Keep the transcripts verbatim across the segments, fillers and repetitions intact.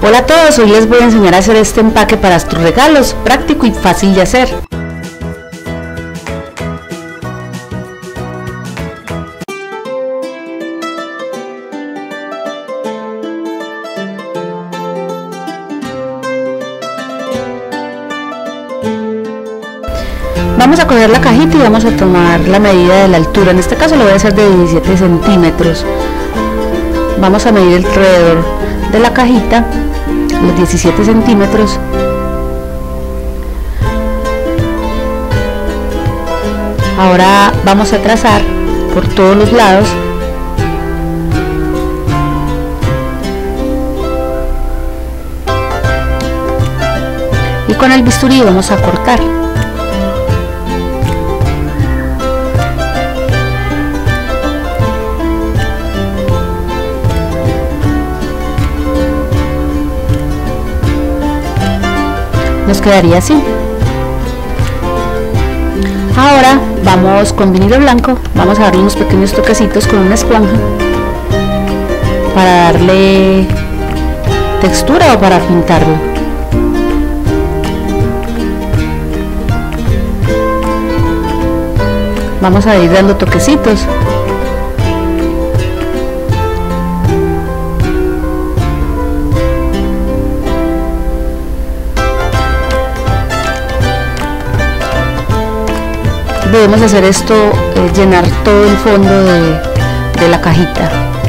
Hola a todos, hoy les voy a enseñar a hacer este empaque para tus regalos, práctico y fácil de hacer. Vamos a coger la cajita y vamos a tomar la medida de la altura. En este caso lo voy a hacer de diecisiete centímetros. Vamos a medir alrededor de la cajita los diecisiete centímetros. Ahora vamos a trazar por todos los lados. Y con el bisturí vamos a cortar. Nos quedaría así. Ahora vamos con vinilo blanco, vamos a darle unos pequeños toquecitos con una esponja para darle textura o para pintarlo. Vamos a ir dando toquecitos. Debemos hacer esto, eh, llenar todo el fondo de, de la cajita.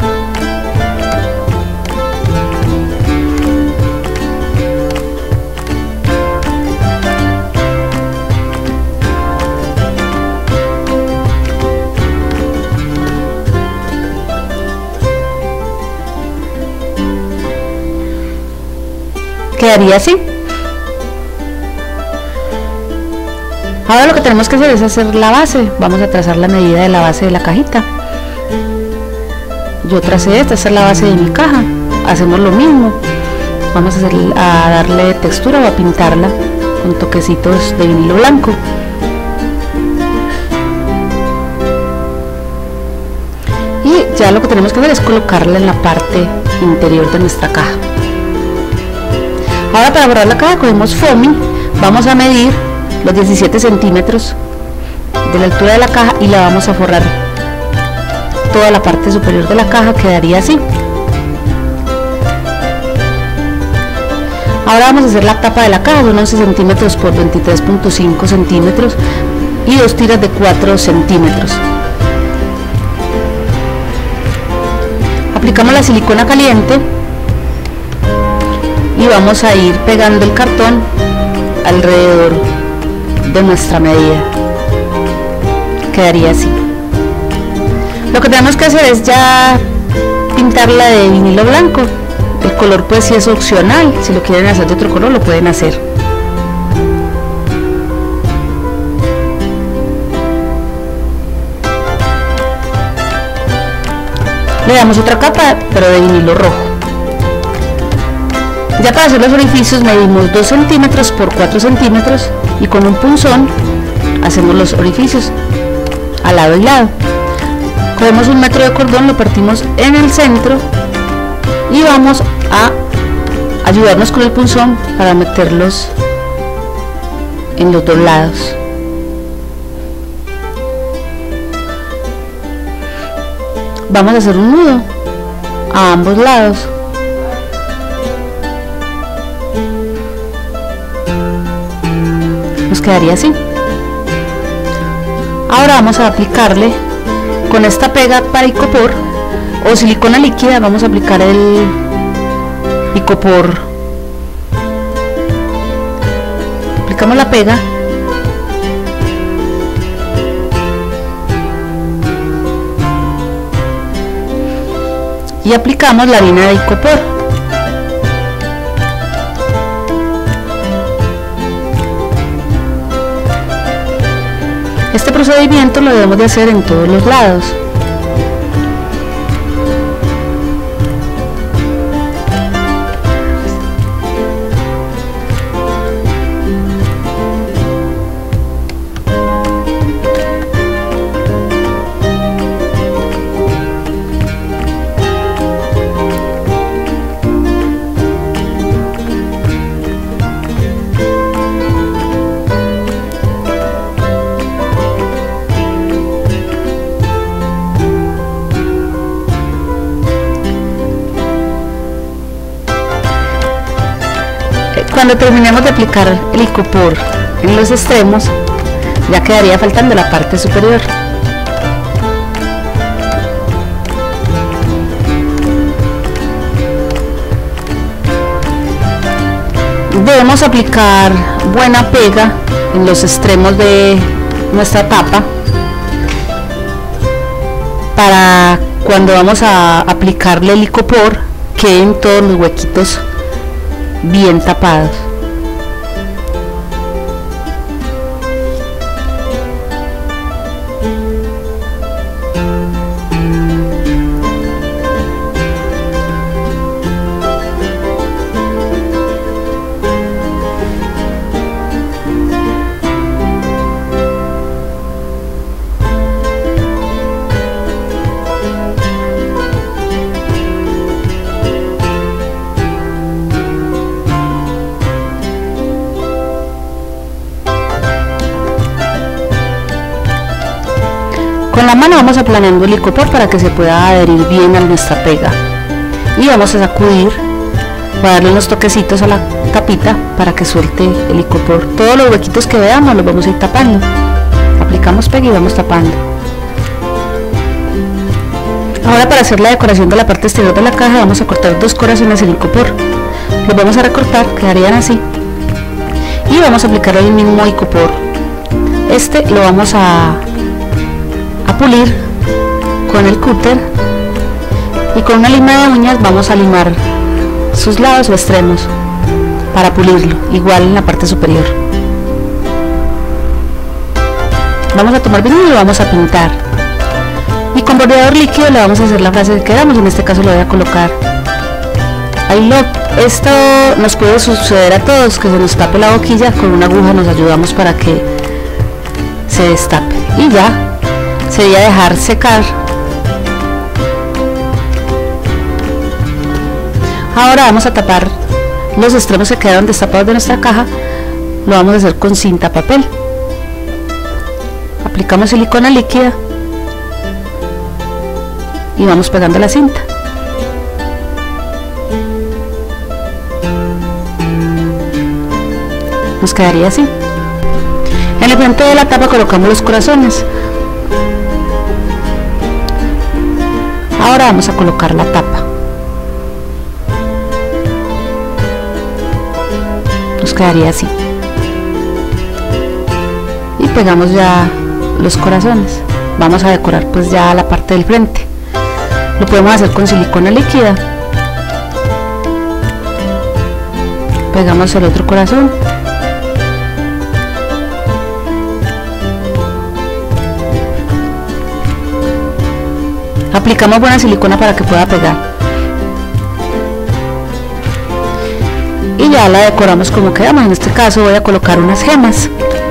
Quedaría así. Ahora lo que tenemos que hacer es hacer la base. Vamos a trazar la medida de la base de la cajita. Yo tracé esta, esta es la base de mi caja. Hacemos lo mismo. Vamos a, hacer, a darle textura o a pintarla con toquecitos de vinilo blanco. Y ya lo que tenemos que hacer es colocarla en la parte interior de nuestra caja. Ahora para borrar la caja cogemos foamy. Vamos a medir los diecisiete centímetros de la altura de la caja y la vamos a forrar toda la parte superior de la caja. Quedaría así. Ahora vamos a hacer la tapa de la caja, son once centímetros por veintitrés punto cinco centímetros y dos tiras de cuatro centímetros. Aplicamos la silicona caliente y vamos a ir pegando el cartón alrededor de nuestra medida. Quedaría así. Lo que tenemos que hacer es ya pintarla de vinilo blanco. El color pues si es opcional, si lo quieren hacer de otro color lo pueden hacer. Le damos otra capa pero de vinilo rojo. Ya para hacer los orificios medimos dos centímetros por cuatro centímetros y con un punzón hacemos los orificios a lado y lado. Cogemos un metro de cordón, lo partimos en el centro y vamos a ayudarnos con el punzón para meterlos en los dos lados. Vamos a hacer un nudo a ambos lados. Nos quedaría así. Ahora vamos a aplicarle con esta pega para icopor o silicona líquida. Vamos a aplicar el icopor. Aplicamos la pega y aplicamos la harina de icopor. Este procedimiento lo debemos de hacer en todos los lados. Cuando terminemos de aplicar el icopor en los extremos, ya quedaría faltando la parte superior. Debemos aplicar buena pega en los extremos de nuestra tapa para cuando vamos a aplicarle el icopor queden todos los huequitos bien tapados. Con la mano vamos aplanando el icopor para que se pueda adherir bien a nuestra pega y vamos a sacudir para darle unos toquecitos a la tapita para que suelte el icopor. Todos los huequitos que veamos los vamos a ir tapando, aplicamos pega y vamos tapando. Ahora, para hacer la decoración de la parte exterior de la caja, vamos a cortar dos corazones en icopor, los vamos a recortar, quedarían así, y vamos a aplicar el mismo icopor. Este lo vamos a a pulir con el cúter y con una lima de uñas vamos a limar sus lados o extremos para pulirlo, igual en la parte superior. Vamos a tomar vinilo y lo vamos a pintar, y con bordeador líquido le vamos a hacer la frase que queramos. En este caso lo voy a colocar I love. Esto nos puede suceder a todos, que se nos tape la boquilla. Con una aguja nos ayudamos para que se destape y ya sería dejar secar. Ahora vamos a tapar los extremos que quedaron destapados de nuestra caja. Lo vamos a hacer con cinta papel. Aplicamos silicona líquida y vamos pegando la cinta. Nos quedaría así. En el frente de la tapa colocamos los corazones. Ahora vamos a colocar la tapa. Nos quedaría así. Y pegamos ya los corazones. Vamos a decorar pues ya la parte del frente. Lo podemos hacer con silicona líquida. Pegamos el otro corazón. Aplicamos buena silicona para que pueda pegar y ya la decoramos como queramos. En este caso voy a colocar unas gemas.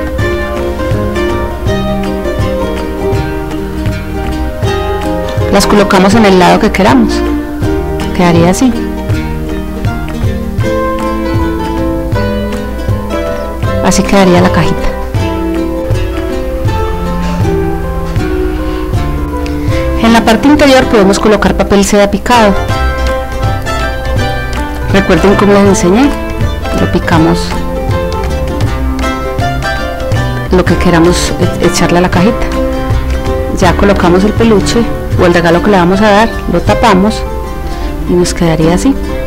Las colocamos en el lado que queramos, quedaría así. Así quedaría la cajita. En la parte interior podemos colocar papel seda picado. Recuerden cómo les enseñé, lo picamos lo que queramos echarle a la cajita. Ya colocamos el peluche o el regalo que le vamos a dar, lo tapamos y nos quedaría así.